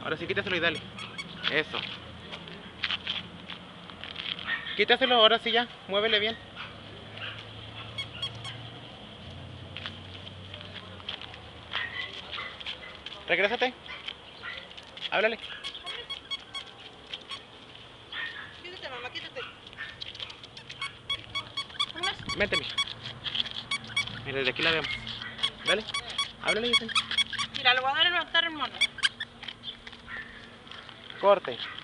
Ahora sí, quítaselo y dale. Eso. Quítaselo, ahora sí ya. Muévele bien. Regrésate. Háblale. Quítate, mamá, quítate. Vente, mija. Mira, desde aquí la vemos. Dale. Háblale, Yesenia. Mira, le voy a dar el mono. Corte.